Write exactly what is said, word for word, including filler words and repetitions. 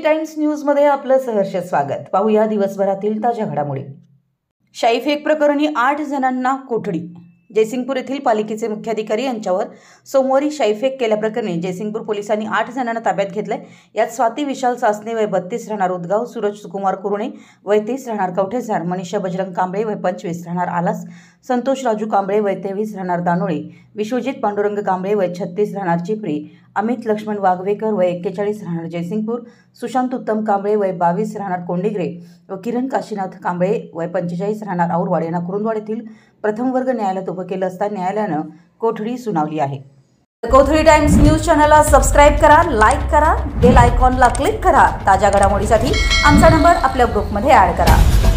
Times न्यूजमध्ये आपलं सहर्ष स्वागत। पाहूया दिवसभरातील ताज्या घडामोडी। शाईफेक प्रकरणी आठ जणांना कोठडी। जयसिंगपूर येथील पालिकेचे मुख्याधिकारी यांच्यावर सोमवारी शाईफेक केल्याप्रकरणी जयसिंगपूर पोलिसांनी आठ जणांना ताब्यात घेतले। यात स्वाती विशाल सासने वय बत्तीस राहणार उदगाव, सूरज सुकुमार कुरुणे वय तीस राहणार कवठेसार, मनीषा बजरंग कांबळे वय पंचवीस राहणार आलास, संतोष राजू कांबळे वय तेवीस राहणार दानोळी, विश्वजित पांडुरंग कांबळे वय छत्तीस राहणार चिपरी, अमित लक्ष्मण वाघवेकर वय एक्केचाळीस राहणार जयसिंगपूर, सुशांत उत्तम कांबळे वय बावीस राहणार कोंडिग्रे व किरण काशीनाथ कांबळे वय पंचेचाळीस राहणार औरवाड यांना कुरुंदवाड येथील प्रथम वर्ग न्यायालयात उभं केलं असता न्यायालयानं कोठडी सुनावली आहे। कोथळी टाइम्स न्यूज चॅनलला सबस्क्राइब करा, लाईक करा, बेल आयकॉनला क्लिक करा। ताज्या घडामोडीसाठी आमचा नंबर आपल्या ग्रुपमध्ये ॲड करा।